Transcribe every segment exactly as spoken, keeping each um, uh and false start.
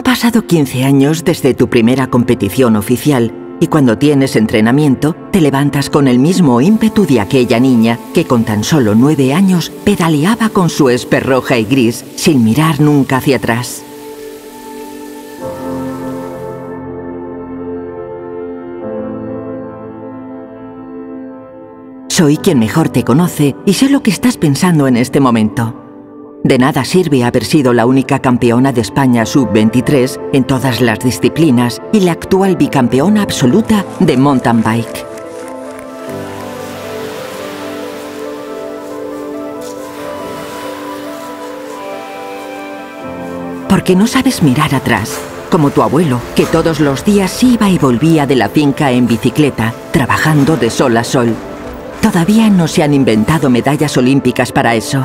pasado quince años desde tu primera competición oficial y cuando tienes entrenamiento te levantas con el mismo ímpetu de aquella niña que con tan solo nueve años pedaleaba con su esper roja y gris sin mirar nunca hacia atrás. Soy quien mejor te conoce y sé lo que estás pensando en este momento. De nada sirve haber sido la única campeona de España sub veintitrés en todas las disciplinas y la actual bicampeona absoluta de mountain bike. Porque no sabes mirar atrás, como tu abuelo, que todos los días iba y volvía de la finca en bicicleta, trabajando de sol a sol. Todavía no se han inventado medallas olímpicas para eso.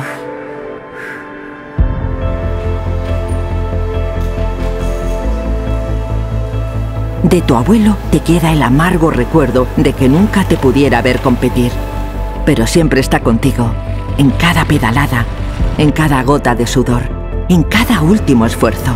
De tu abuelo te queda el amargo recuerdo de que nunca te pudiera ver competir. Pero siempre está contigo, en cada pedalada, en cada gota de sudor, en cada último esfuerzo.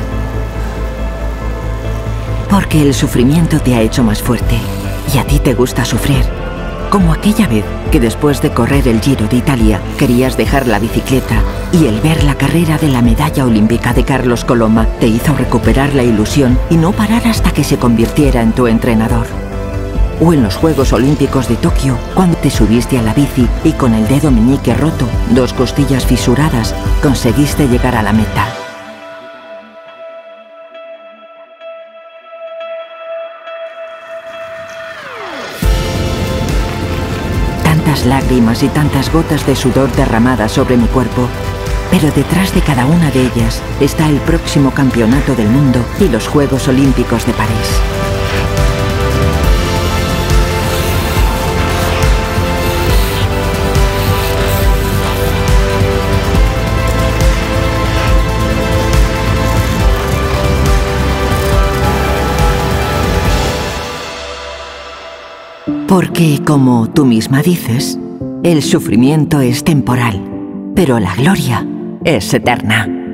Porque el sufrimiento te ha hecho más fuerte y a ti te gusta sufrir. Como aquella vez que después de correr el Giro de Italia querías dejar la bicicleta y el ver la carrera de la medalla olímpica de Carlos Coloma te hizo recuperar la ilusión y no parar hasta que se convirtiera en tu entrenador. O en los Juegos Olímpicos de Tokio, cuando te subiste a la bici y con el dedo meñique roto, dos costillas fisuradas, conseguiste llegar a la meta. Tantas lágrimas y tantas gotas de sudor derramadas sobre mi cuerpo, pero detrás de cada una de ellas está el próximo campeonato del mundo y los Juegos Olímpicos de París. Porque, como tú misma dices, el sufrimiento es temporal, pero la gloria es eterna.